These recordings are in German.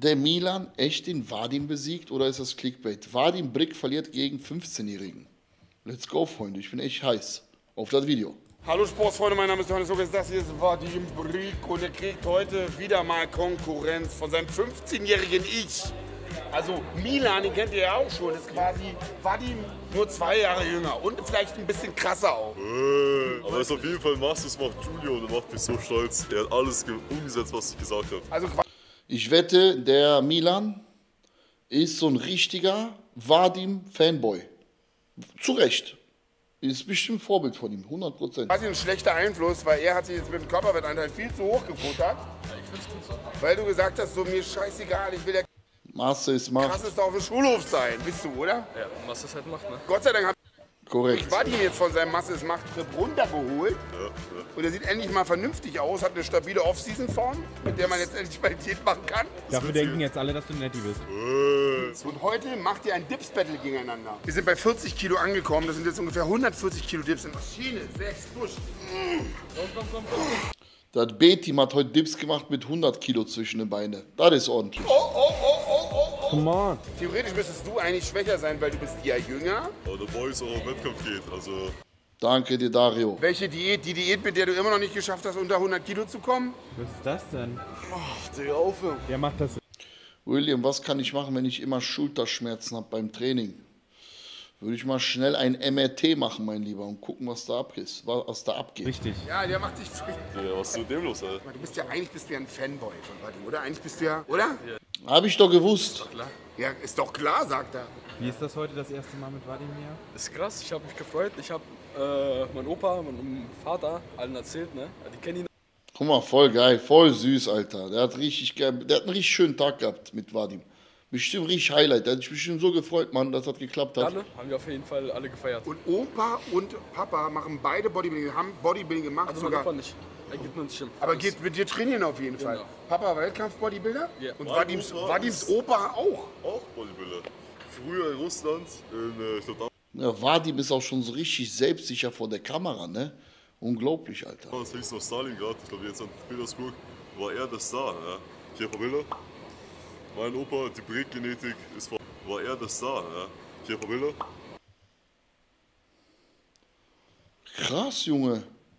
der Milan echt den Vadim besiegt oder ist das Clickbait? Vadim Brick verliert gegen 15-Jährigen. Let's go, Freunde. Ich bin echt heiß auf das Video. Hallo Sportsfreunde, mein Name ist Johannes Lukas, das hier ist Vadim Brick und er kriegt heute wieder mal Konkurrenz von seinem 15-jährigen Ich. Also Milan, den kennt ihr ja auch schon, ist quasi Vadim nur 2 Jahre jünger und vielleicht ein bisschen krasser auch. Aber es ist auf jeden Fall Masters macht Julio und er macht mich so stolz. Er hat alles umgesetzt, was ich gesagt habe. Also Ich wette, der Milan ist so ein richtiger Vadim-Fanboy. Zu Recht. Ist bestimmt ein Vorbild von ihm, 100%. quasi ein schlechter Einfluss, weil er hat sich jetzt mit dem Körperfettanteil viel zu hoch gefuttert. Ich find's gut so. Weil du gesagt hast, so mir scheißegal, ich will der Masse ist Macht. krasseste auf dem Schulhof sein. Bist du, oder? Ja, was das halt macht, ne? Gott sei Dank habe Korrekt. ich Vadim jetzt von seinem Masse-ist-Macht-Trip runtergeholt. Und er sieht endlich mal vernünftig aus, hat eine stabile Off-Season-Form, mit der man jetzt endlich Qualität machen kann. Dafür denken jetzt alle, dass du netti bist. Und heute macht ihr ein Dips-Battle gegeneinander. Wir sind bei 40 Kilo angekommen, das sind jetzt ungefähr 140 Kilo Dips in Maschine. 6 Push. Komm. Das B-Team hat heute Dips gemacht mit 100 Kilo zwischen den Beinen. Das ist ordentlich. Come on. Theoretisch müsstest du eigentlich schwächer sein, weil du bist ja jünger. Aber der Boy ist auch auf Wettkampf geht, also Danke dir, Dario. Welche Diät? Die Diät, mit der du immer noch nicht geschafft hast, unter 100 Kilo zu kommen? Was ist das denn? Digga, aufhören. Wer macht das? William, was kann ich machen, wenn ich immer Schulterschmerzen habe beim Training? Würde ich mal schnell ein MRT machen, mein Lieber, und gucken, was da abgeht. Richtig. Ja, der macht dich schwächer. ja, was ist mit dem los, Alter? Du bist ja eigentlich ein Fanboy von Vadim, oder? Eigentlich bist du ja, oder? Habe ich doch gewusst. Ja, ist doch klar, sagt er. Wie ist das heute das erste Mal mit Vladimir? Ist krass, ich habe mich gefreut. Ich habe meinen Opa, meinem Vater allen erzählt, ne? Die kennen ihn. Guck mal, voll geil, voll süß, Alter. Der hat einen richtig schönen Tag gehabt mit Vadim. Bestimmt richtig Highlight. Der hat sich bestimmt so gefreut, Mann, dass das geklappt hat. Alle haben wir auf jeden Fall alle gefeiert. Und Opa und Papa machen beide Bodybuilding, haben Bodybuilding gemacht Also mein sogar. Opa nicht. Er gibt uns schon. Aber geht mit dir trainieren auf jeden Fall. Genau. Papa Wettkampf-Bodybuilder? Ja. Und Mein Vadims Opa Opa auch. Auch Bodybuilder. Früher in Russland, ich glaube Ja, Vadim ist auch schon so richtig selbstsicher vor der Kamera, ne? Unglaublich, Alter. damals hieß es noch Stalingrad, ich glaube jetzt in Petersburg, war er der Star. Ja. Hier ein paar Bilder. Mein Opa, die Brick-Genetik ist von, war er der Star. Ja. Hier ein paar Bilder. Krass, Junge.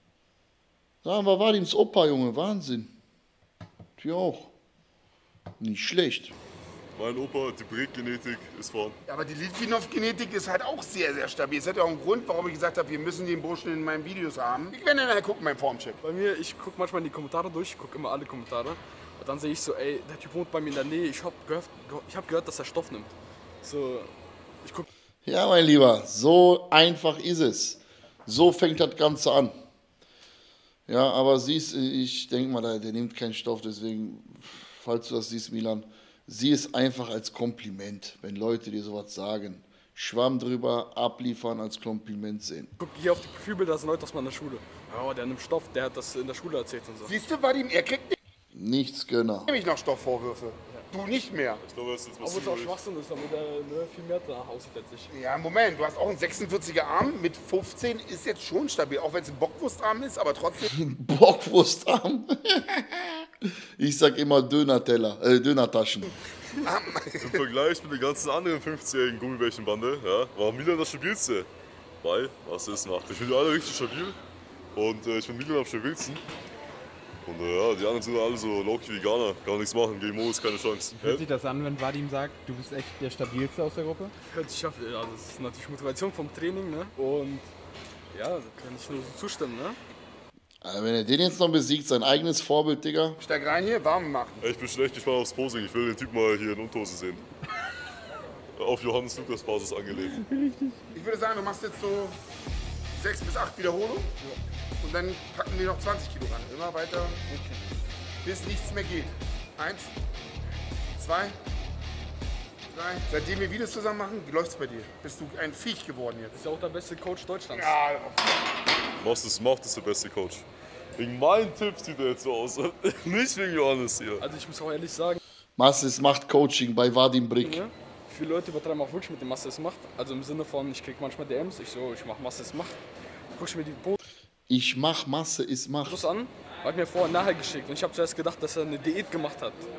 Da war Vadims Opa, Junge. Wahnsinn. Wir auch. Nicht schlecht. Mein Opa, die Brick-Genetik ist von. Ja, aber die Litvinov-Genetik ist halt auch sehr, sehr stabil. Es hat ja auch einen Grund, warum ich gesagt habe, wir müssen den Burschen in meinen Videos haben. Ich werde nachher gucken, mein Formcheck. Bei mir, ich gucke manchmal in die Kommentare durch, ich gucke immer alle Kommentare. Und dann sehe ich so, ey, der Typ wohnt bei mir in der Nähe, ich hab gehört, dass er Stoff nimmt. So, ich gucke. Ja, mein Lieber, so einfach ist es. So fängt das Ganze an. Ja, aber siehst, ich denke mal, der nimmt keinen Stoff, deswegen, falls du das siehst, Milan, sieh es einfach als Kompliment, wenn Leute dir sowas sagen. Schwamm drüber, abliefern, als Kompliment sehen. Guck hier auf die Profilbilder, das sind Leute aus meiner Schule. Ja, der nimmt Stoff, der hat das in der Schule erzählt und so. Siehst du, Vadim, er kriegt Nichts Gönner. nämlich noch Stoffvorwürfe. Du nicht mehr. Ich glaube, er ist jetzt Obwohl es auch Schwachsinn ist, damit er viel mehr danach aussieht als ich. Ja, Moment, du hast auch einen 46er Arm mit 15, ist jetzt schon stabil. Auch wenn es ein Bockwurstarm ist, aber trotzdem. Bockwurstarm. Ich sag immer Dönertaschen. Im Vergleich mit den ganzen anderen 50-jährigen Gummibärchenbande, ja, war Milan das stabilste. Weil, was es macht. Ich finde alle richtig stabil und ich finde Milan am stabilsten. Und ja, die anderen sind alle so low-key Veganer, gar nichts machen, gegen Mo ist keine Chance. Fühlt sich das an, wenn Vadim sagt, du bist echt der stabilste aus der Gruppe? Hört sich auf, ja, das ist natürlich Motivation vom Training, ne? Und ja, da kann ich nur so zustimmen, ne? Also wenn er den jetzt noch besiegt, sein eigenes Vorbild, Digga. Steig rein hier, warm machen. Ich bin schlecht gespannt aufs Posing, ich will den Typ mal hier in Unterhose sehen. Auf Johannes Lukas Basis angelegt. Ich würde sagen, du machst jetzt so 6 bis 8 Wiederholungen. Und dann packen wir noch 20 Kilo ran. Immer weiter, bis nichts mehr geht. 1, 2, 3. Seitdem wir Videos zusammen machen, läuft es bei dir. Bist du ein Viech geworden jetzt. Ist ja auch der beste Coach Deutschlands. Ja, Macht ist der beste Coach. Wegen meinen Tipps sieht er jetzt so aus. Nicht wegen Johannes hier. Also ich muss auch ehrlich sagen, Masses macht Coaching bei Vadim Brick. ne? Viele Leute übertreiben auch wirklich mit dem Masse es macht. Also im Sinne von, ich krieg manchmal DMs, ich mach Masse es macht. Guck ich mir die Ich mach Masse ist Macht. Fotos an, hat mir vorher und nachher geschickt. Und ich habe zuerst gedacht, dass er eine Diät gemacht hat.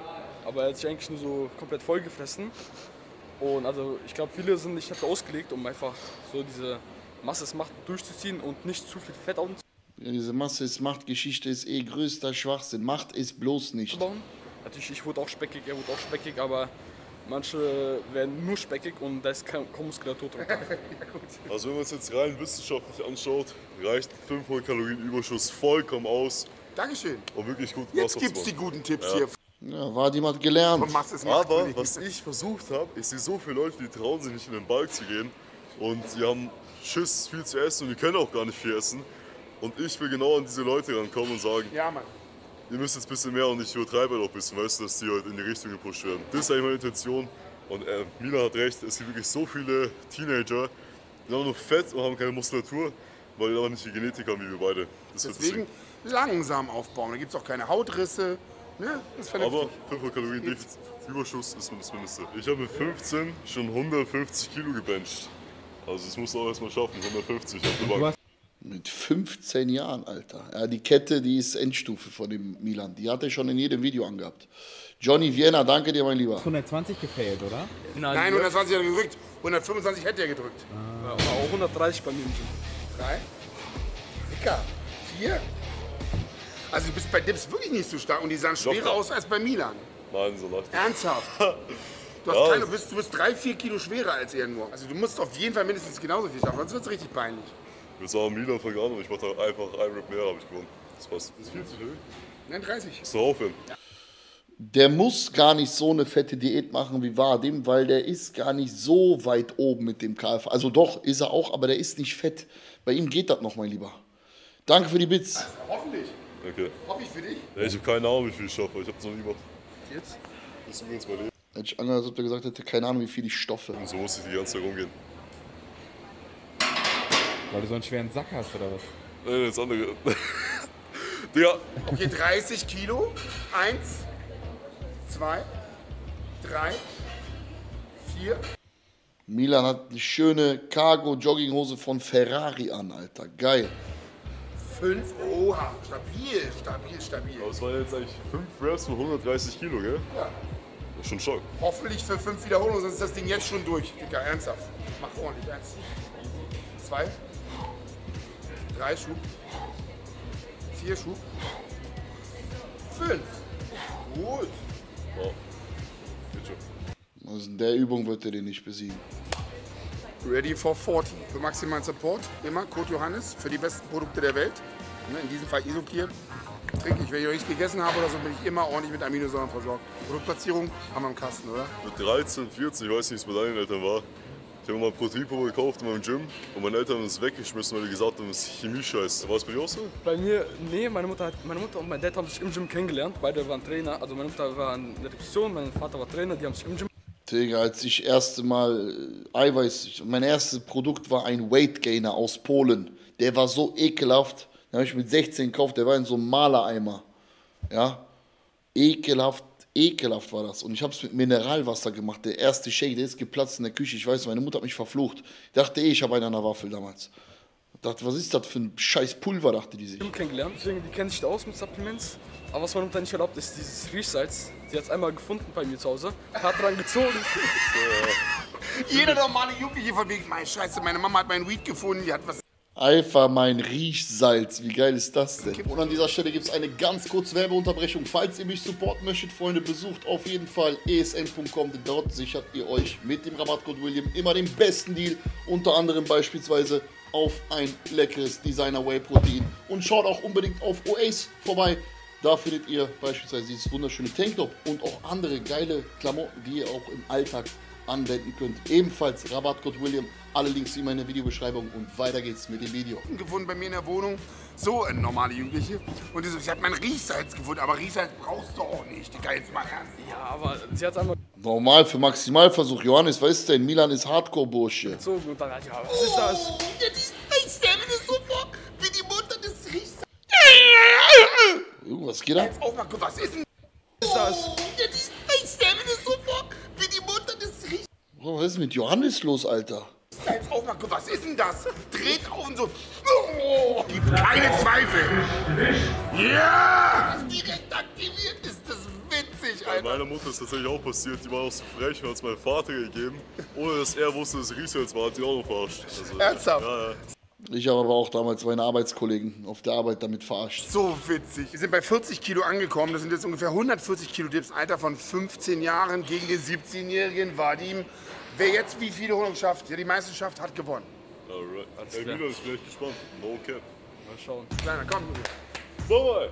aber er hat sich eigentlich nur so komplett vollgefressen. Und also ich glaube, viele sind nicht dafür ausgelegt, um einfach so diese Masse ist Macht durchzuziehen und nicht zu viel Fett aufzubauen. Ja, diese Masse ist Macht-Geschichte ist eh größter Schwachsinn. Macht ist bloß nicht. Natürlich, ich wurde auch speckig, er wurde auch speckig, aber manche werden nur speckig und da ist kaum Muskulatur drunter. Also wenn man es jetzt rein wissenschaftlich anschaut, reicht 500 Kalorien Überschuss vollkommen aus, Dankeschön. um wirklich gut Jetzt Wasser gibt's zu die machen. guten Tipps hier. Ja, Vadim hat gelernt. Und machst es Aber was ich versucht habe, ich sehe so viele Leute, die trauen sich nicht in den Balk zu gehen und die haben Schiss, viel zu essen und die können auch gar nicht viel essen. Und ich will genau an diese Leute rankommen und sagen, Ja, Mann. ihr müsst jetzt ein bisschen mehr und ich übertreibe halt auch ein bisschen, weißt du, dass die halt in die Richtung gepusht werden. Das ist eigentlich meine Intention und Milan hat recht, es gibt wirklich so viele Teenager, die haben nur Fett und haben keine Muskulatur, weil die aber nicht die Genetik haben wie wir beide. Das wird Deswegen langsam aufbauen. Da gibt es auch keine Hautrisse. Ne? Das ist vernünftig. Aber 500 Kalorien Überschuss ist das Mindeste. Ich habe mit 15 schon 150 Kilo gebencht. Also das musst du auch erstmal schaffen, 150 auf der Bank. Mit 15 Jahren, Alter. Ja, die Kette, die ist Endstufe von dem Milan. Die hat er schon in jedem Video angehabt. Johnny Vienna, danke dir, mein Lieber. 120 gefailt, oder? Nein, 120 hat er gedrückt. 125 hätte er gedrückt. Ja, aber auch 130 bei mir im Gym. 3. Dicker. 4. Also du bist bei Dips wirklich nicht so stark und die sahen schwerer aus als bei Milan. Nein, so leicht. Ernsthaft. Du, hast keine, du bist 3-4 Kilo schwerer als er nur. Also du musst auf jeden Fall mindestens genauso viel schaffen, sonst wird es richtig peinlich. Wir sagen Milan fängt an und ich mache da einfach ein Rip mehr, habe ich gewonnen. Das passt. Das ist viel zu hoch. Nein, 30. Ist doch aufhören. Der muss gar nicht so eine fette Diät machen wie Vadim, weil der ist gar nicht so weit oben mit dem KF. Also doch, ist er auch, aber der ist nicht fett. Bei ihm geht das noch, mein Lieber. Danke für die Bits. Hoffentlich. Okay. Hoffe ich für dich. Ja, ich habe keine Ahnung, wie viel ich schaffe. Ich habe es noch nie gemacht. Jetzt? Das ist übrigens mein Leben. Hätte ich angehört, als ob der gesagt hätte, keine Ahnung, wie viel ich stoffe. Und so muss ich die ganze Zeit rumgehen. Weil du so einen schweren Sack hast, oder was? Nein, das andere. Digga, Okay, 30 Kilo. 1, 2, 3, 4. Milan hat eine schöne Cargo-Jogginghose von Ferrari an, Alter. Geil. 5. Oha, stabil, stabil, stabil. aber es waren jetzt eigentlich 5 Reps von 130 Kilo, gell? Ja. Das ist schon Schock. Hoffentlich für 5 Wiederholungen, sonst ist das Ding jetzt schon durch. Dicker, ernsthaft. Mach ordentlich. 1, 2, 3 Schub. 4 Schub. 5. Gut. Ja. Geht schon. Also in der Übung wird er den nicht besiegen. Ready for 40. Für maximalen Support immer Code Johannes für die besten Produkte der Welt. Ne, in diesem Fall Isoclear. Trinke ich, wenn ich noch nichts gegessen habe oder so, bin ich immer ordentlich mit Aminosäuren versorgt. Produktplatzierung haben wir im Kasten, oder? Mit 13, 14, ich weiß nicht, wie es bei deinen Eltern war. Ich habe mal Proteinpulver gekauft in meinem Gym und meine Eltern haben es weggeschmissen, weil die gesagt haben, das ist Chemie-Scheiß. War es bei dir auch so? Bei mir, nee, meine Mutter und mein Dad haben sich im Gym kennengelernt. Beide waren Trainer. Also meine Mutter war in der Repetition, mein Vater war Trainer, die haben sich im Gym. Digga, als ich erste Mal Eiweiß, mein erstes Produkt war ein Weight Gainer aus Polen. Der war so ekelhaft. Den habe ich mit 16 gekauft, der war in so einem Malereimer. Ja, ekelhaft, ekelhaft war das. Und ich habe es mit Mineralwasser gemacht. Der erste Shake, der ist geplatzt in der Küche. Ich weiß, meine Mutter hat mich verflucht. Ich dachte ich habe einen an der Waffel damals. Ich dachte, was ist das für ein scheiß Pulver, dachte die sich. Gym kennengelernt, deswegen die kennen sich da aus mit Supplements. Aber was meine Mutter nicht erlaubt, ist dieses Riechsalz. Sie hat es einmal gefunden bei mir zu Hause, hat dran gezogen. Jeder normale Jugendliche von wegen, mein Scheiße, meine Mama hat meinen Weed gefunden, die hat was. Einfach mein Riechsalz. Wie geil ist das denn? Und an dieser Stelle gibt es eine ganz kurze Werbeunterbrechung. Falls ihr mich supporten möchtet, Freunde, besucht auf jeden Fall esn.com. Denn dort sichert ihr euch mit dem Rabattcode William immer den besten Deal. Unter anderem beispielsweise auf ein leckeres Designer Whey Protein. Und schaut auch unbedingt auf Oasis vorbei. Da findet ihr beispielsweise dieses wunderschöne Tanktop und auch andere geile Klamotten, die ihr auch im Alltag anwenden könnt. Ebenfalls Rabattcode William. Alle Links wie immer in der Videobeschreibung und weiter geht's mit dem Video. Gefunden bei mir in der Wohnung, so eine normale Jugendliche. Und die so, ich habe mein Riechsalz gefunden, aber Riechsalz brauchst du auch nicht. Digga, jetzt mal ernst. Ja, aber sie hat es einmal Normal für Maximalversuch. Johannes, weißt du denn, Milan ist Hardcore-Bursche. gezogen und dann hat ja, was ist das? Ich stelle mir das so vor, wie die Mutter des Riechsalz. Was geht da? Jetzt auf mal, guck, was ist denn Was ist das? Ich stelle mir das so vor, wie die Mutter des Riechsalz. Was ist mit Johannes los, Alter? Jetzt auf mal, guck, was ist denn das? Dreht auf und so. Oh, gibt keine Zweifel. Ja! Direkt aktiviert, ist das witzig. nicht, Bei Alter. meiner Mutter ist tatsächlich auch passiert, die war auch so frech und hat es meinem Vater gegeben, ohne dass er wusste, dass es Riesels war, hat die auch noch verarscht. Also, Ernsthaft? Ja, ja. Ich habe aber auch damals meine Arbeitskollegen auf der Arbeit damit verarscht. So witzig. Wir sind bei 40 Kilo angekommen. Das sind jetzt ungefähr 140 Kilo Dips. Alter von 15 Jahren gegen den 17-jährigen Vadim. Wer jetzt wie viele Holen schafft, der die Meisterschaft hat gewonnen. Alright. Ey, klar. Milan, ich bin echt gespannt. No cap. Mal schauen. Kleiner, komm. Nochmal!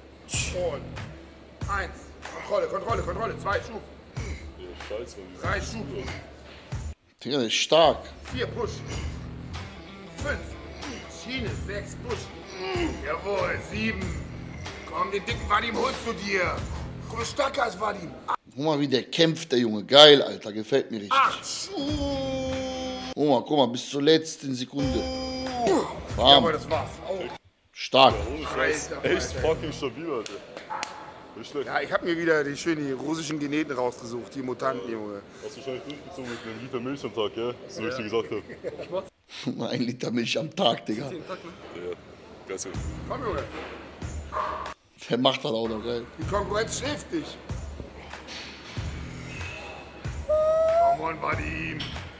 Und 1. Kontrolle. 2 Schub. Ja, scheiße, Mann. 3 Schub. Digga, der ist stark. 4 Push. 5. Schiene. 6 Push. Jawohl. 7. Komm, den dicken Vadim holst du dir. Komm, du stärker als Vadim. Guck mal, wie der kämpft, der Junge. Geil, Alter. Gefällt mir richtig. 8 Schub. Guck mal, bis zur letzten Sekunde. Jawohl, Bam. das war's. Oh. Stark. Ohne Scheiß. Alter, Echt Alter. fucking stabil, Alter. Nicht schlecht. Ja, ich habe mir wieder die russischen Geneten rausgesucht, die Mutanten, Junge. Hast du wahrscheinlich durchgezogen mit einem Liter Milch am Tag, gell? So wie ich dir gesagt habe. 1 Liter Milch am Tag, Digga. Jeden Tag, ne? Ja, ganz gut. Komm, Junge. Der macht das auch noch, geil. Die Konkurrenz schläft nicht. Komm on, Vadim.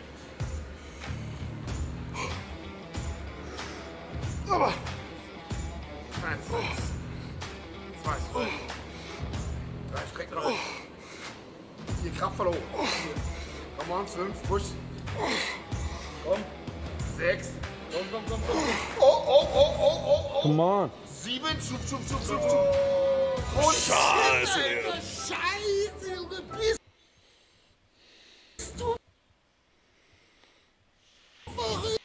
Aber. 1, 2, 3, streck drauf. 4, kraftvoll hoch. Komm on, 5, push. Komm. 6. Komm. Oh. Come on. 7, Schub. Und Scheiße, Alter, Scheiße, Junge, bist du verrückt?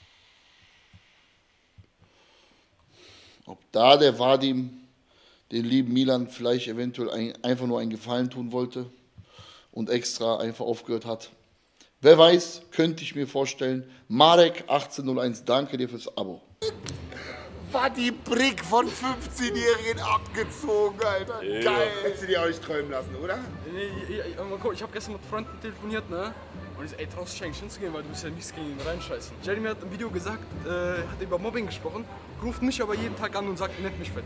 Ob da der Vadim den lieben Milan vielleicht eventuell einfach nur einen Gefallen tun wollte und extra einfach aufgehört hat. Wer weiß, könnte ich mir vorstellen. Marek 1801, danke dir fürs Abo. War die Brick von 15-Jährigen abgezogen, Alter. Geil. Hättest du dir auch nicht träumen lassen, oder? Ich habe gestern mit Freunden telefoniert, ne? Und ich so, ey, traust dich eigentlich hinzugehen, weil du bist ja nichts gegen ihn reinscheißen. Jeremy hat im Video gesagt, hat über Mobbing gesprochen, ruft mich aber jeden Tag an und sagt, nennt mich fett.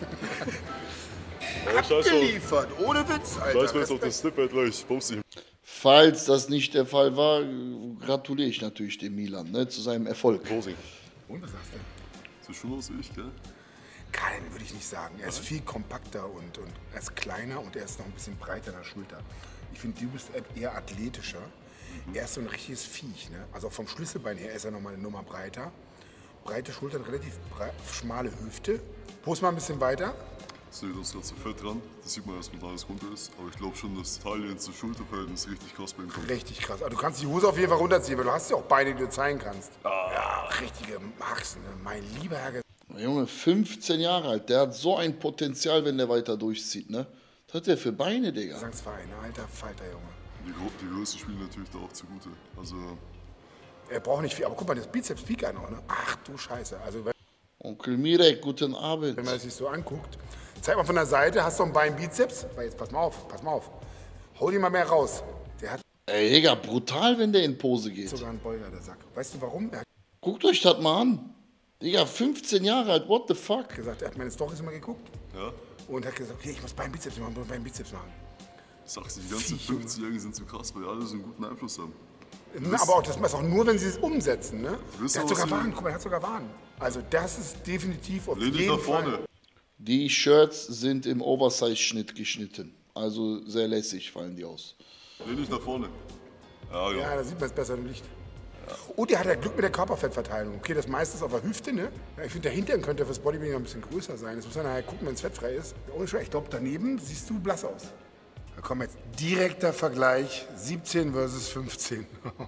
Ja, scheiß drauf. Geliefert, ohne Witz, Alter. Scheiß mir jetzt auf den Snip, gleich. Ich poste ihn. Falls das nicht der Fall war, gratuliere ich natürlich dem Milan, ne, zu seinem Erfolg. Posing. Und was sagst du? Sieht schon aus wie ich, gell? Kein, würde ich nicht sagen. Er ist viel kompakter und er ist kleiner und er ist noch ein bisschen breiter an der Schulter. Ich finde, du bist eher athletischer. Er ist so ein richtiges Viech, ne? Also auch vom Schlüsselbein her ist er noch mal eine Nummer breiter. Breite Schultern, relativ schmale Hüfte. Post mal ein bisschen weiter. Seht das ganze Fett dran. Das sieht man erst, wenn alles runter ist. Aber ich glaube schon, dass Taille zu Schulterverhältnis richtig krass bei ihm kommt. Richtig krass. Aber du kannst die Hose auf jeden Fall runterziehen, weil du hast ja auch Beine, die du zeigen kannst. Ja, richtige Maxen, ne? Mein lieber Herr. Junge, 15 Jahre alt, der hat so ein Potenzial, wenn der weiter durchzieht, ne? Was hat der für Beine, Digga? Gesangsverein, alter Falter, Junge. Die Größe spielen natürlich da auch zugute. Also, Er braucht nicht viel, aber guck mal, das Bizeps piekt er noch, ne? Ach du Scheiße. Also, Onkel Mirek, guten Abend. wenn man das sich so anguckt, zeig mal von der Seite, hast du einen Bein-Bizeps? Weil jetzt pass mal auf. Hol ihn mal mehr raus. Der hat Ey, Digga, brutal, wenn der in Pose geht. sogar einen Beuger, der Sack. Weißt du warum? Er hat Guckt euch das mal an. Digga, 15 Jahre alt, what the fuck? gesagt, er hat meine Storys immer geguckt ja. und hat gesagt, okay, ich muss Bein-Bizeps machen, Sagst du, die ganzen 50-Jährigen sind so krass, weil die alle so einen guten Einfluss haben. Aber auch, das ist auch nur, wenn sie es umsetzen, ne? Wisst Der ihr, hat was sogar sie- Waren, guck mal, er hat sogar Waren. Also das ist definitiv auf Lehn dich jeden nach vorne. Fall. Die Shirts sind im Oversize-Schnitt geschnitten. Also sehr lässig fallen die aus. Lehn dich nach vorne. Ja, genau. Ja, da sieht man es besser im Licht. Und er hat ja Glück mit der Körperfettverteilung. Okay, das meiste ist auf der Hüfte, ne? Ja, ich finde, der Hintern könnte fürs Bodybuilding ein bisschen größer sein. Das muss man nachher gucken, wenn es fettfrei ist. Ohne Scheiß, ich glaube, daneben siehst du blass aus. Da kommt jetzt direkter Vergleich, 17 versus 15.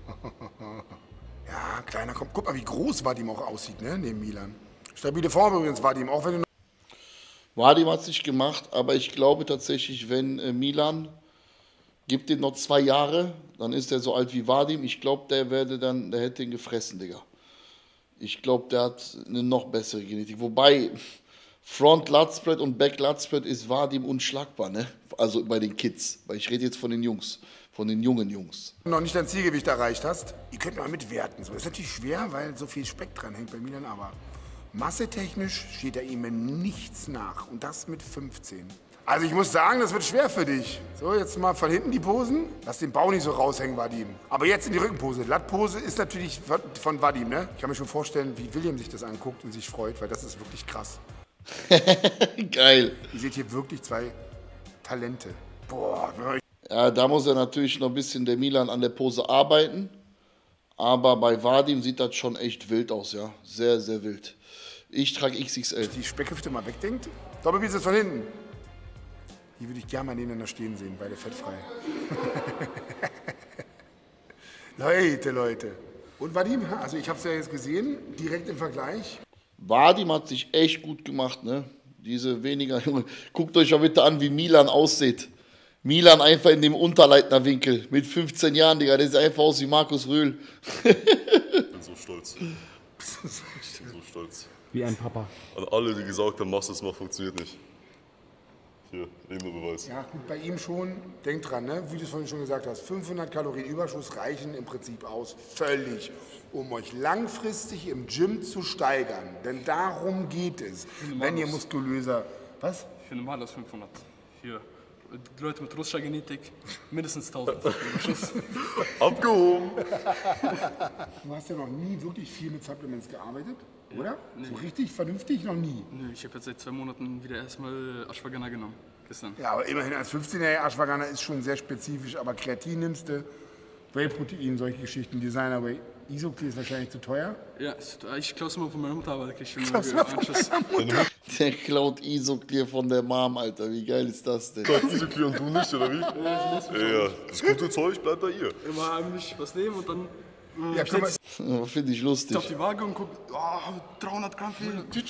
Ja, kleiner, komm, guck mal, wie groß Vadim auch aussieht, ne? Neben Milan. Stabile Form übrigens, Vadim, auch wenn du Vadim hat es nicht gemacht, aber ich glaube tatsächlich, wenn Milan gibt ihm noch 2 Jahre, dann ist er so alt wie Vadim. Ich glaube, der hätte ihn gefressen, Digga. Ich glaube, der hat eine noch bessere Genetik. Wobei, Front Lutspread und Back Lutspread ist Vadim unschlagbar, ne? Also bei den Kids. Weil ich rede jetzt von den Jungs, von den jungen Jungs. noch nicht dein Zielgewicht erreicht hast, ihr könnt mal mitwerten. So, das ist natürlich schwer, weil so viel Speck dran hängt bei Milan, aber massetechnisch steht er ihm in nichts nach. Und das mit 15. Also ich muss sagen, das wird schwer für dich. So, jetzt mal von hinten die Posen. Lass den Bauch nicht so raushängen, Vadim. Aber jetzt in die Rückenpose. Lattpose ist natürlich von Vadim, ne? Ich kann mir schon vorstellen, wie William sich das anguckt und sich freut, weil das ist wirklich krass. Geil. Ihr seht hier wirklich zwei Talente. Boah, Ja, da muss er natürlich noch ein bisschen der Milan an der Pose arbeiten. Aber bei Vadim sieht das schon echt wild aus, ja. Sehr, sehr wild. Ich trage XXL. die Speckhüfte mal wegdenkt. Doppelbizeps von hinten. Hier würde ich gerne mal nebeneinander stehen sehen, beide fettfrei. Leute. Und Vadim, also ich habe es ja jetzt gesehen, direkt im Vergleich. Vadim hat sich echt gut gemacht, ne? Diese weniger, guckt euch mal bitte an, wie Milan aussieht. Milan einfach in dem Unterleitnerwinkel mit 15 Jahren, Digga, der sieht einfach aus wie Markus Rühl. Ich bin so stolz. Ich bin so stolz. Wie ein Papa. An alle, die gesagt haben, machst du es mal, funktioniert nicht. Hier, eben der Beweis. Ja, gut, bei ihm schon. Denk dran, ne? Wie du es vorhin schon gesagt hast, 500 Kalorien Überschuss reichen im Prinzip aus. Völlig. Um euch langfristig im Gym zu steigern. Denn darum geht es. Wenn ihr muskulöser... Was? Für normal aus 500. Für die Leute mit russischer Genetik mindestens 1000 Überschuss. Abgehoben! Du hast ja noch nie wirklich viel mit Supplements gearbeitet, oder? Nee. So richtig vernünftig noch nie. Nö, ich habe jetzt seit 2 Monaten wieder erstmal Ashwagandha genommen. Gestern. Ja, aber immerhin als 15-Jähriger Ashwagandha ist schon sehr spezifisch, aber Kreatin nimmst du, Whey-Protein, solche Geschichten, Designer-Whey. Isoclear ist wahrscheinlich zu teuer. Ja, ich klaue es immer von meiner Mutter, aber da krieg ich schon einen Anschuss. Der klaut Isoclear von der Mom, Alter. Wie geil ist das denn? Isoclear und du nicht, oder wie? Ja, das gute Zeug bleibt bei ihr. Immer heimlich was nehmen und dann Ja, guck mal, Finde ich lustig. auf die Waage und guck, oh, 300 Gramm fehlen. Du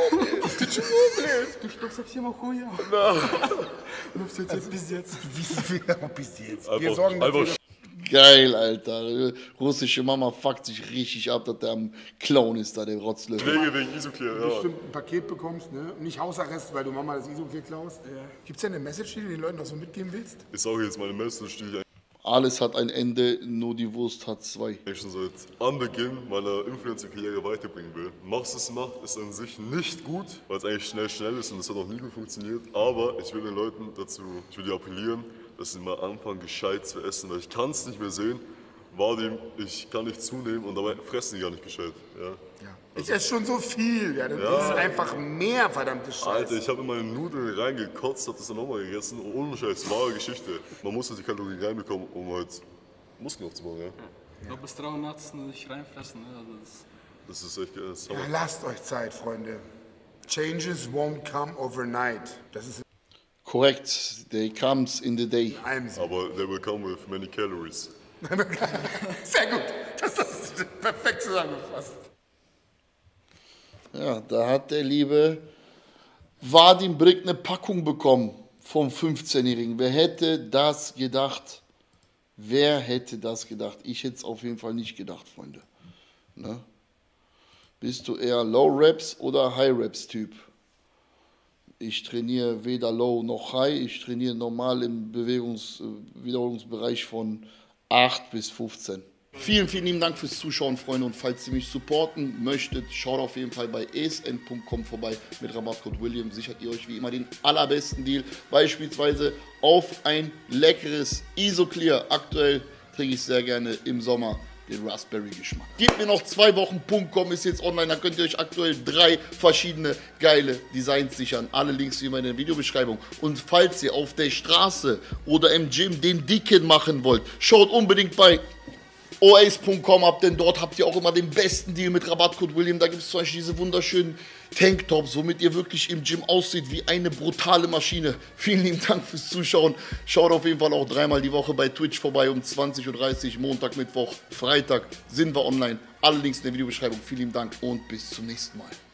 stockst auf 4 Huja. Und auf jetzt bis jetzt. bis jetzt. Wir sorgen dafür, Einfach Geil, Alter. Russische Mama fuckt sich richtig ab, dass der am Clown ist, da der Rotzlöffel. Schläge wegen Isoclear, ja. bestimmt ein Paket bekommst, ne? Und nicht Hausarrest, weil du Mama das Isoclear klaust. Ja. Gibt es denn eine Message, die du den Leuten noch so mitgeben willst? Ich sage jetzt meine Message, die ich Alles hat ein Ende, nur die Wurst hat 2. eigentlich schon seit Anbeginn meiner Influencer-Karriere weiterbringen will. Mach's es macht, ist an sich nicht gut, weil es eigentlich schnell ist und es hat auch nie gut funktioniert. Aber ich will den Leuten dazu, ich will die appellieren, dass sie mal anfangen, gescheit zu essen, weil ich kann es nicht mehr sehen. Vadim, ich kann nicht zunehmen und dabei fressen die gar nicht gescheit. Ja. Ich esse schon so viel, ja. Das ist einfach mehr, verdammte Scheiße. Alter, ich habe in meine Nudeln reingekotzt, habe das dann nochmal gegessen. Ohne Scheiß, wahre Geschichte. Man muss halt die Kalorien reinbekommen, um halt Muskeln aufzubauen, ja. Du bis 300 nicht reinfressen, ne? Also Das ist echt geil. Das ist Ja, Hammer. lasst euch Zeit, Freunde. Changes won't come overnight. Das ist Korrekt. They comes in the day. in einem Sinn. Aber they will come with many calories. Sehr gut. Das ist perfekt zusammengefasst. Ja, da hat der liebe Vadim Brick eine Packung bekommen vom 15-Jährigen. Wer hätte das gedacht? Wer hätte das gedacht? Ich hätte es auf jeden Fall nicht gedacht, Freunde. Ne? Bist du eher Low-Raps oder High-Raps-Typ? Ich trainiere weder Low noch High. Ich trainiere normal im Wiederholungsbereich von 8 bis 15. Vielen, vielen lieben Dank fürs Zuschauen, Freunde. Und falls ihr mich supporten möchtet, schaut auf jeden Fall bei esn.com vorbei. Mit Rabattcode William sichert ihr euch wie immer den allerbesten Deal. Beispielsweise auf ein leckeres Isoclear. Aktuell trinke ich sehr gerne im Sommer den Raspberry-Geschmack. Gebt mir noch 2 Wochen.com ist jetzt online. Da könnt ihr euch aktuell 3 verschiedene geile Designs sichern. Alle Links wie immer in der Videobeschreibung. Und falls ihr auf der Straße oder im Gym den Dicken machen wollt, schaut unbedingt bei oace.com ab, denn dort habt ihr auch immer den besten Deal mit Rabattcode William. Da gibt es zum Beispiel diese wunderschönen Tanktops, womit ihr wirklich im Gym aussieht wie eine brutale Maschine. Vielen lieben Dank fürs Zuschauen. Schaut auf jeden Fall auch 3-mal die Woche bei Twitch vorbei um 20:30 Uhr, Montag, Mittwoch, Freitag sind wir online. Alle Links in der Videobeschreibung. Vielen lieben Dank und bis zum nächsten Mal.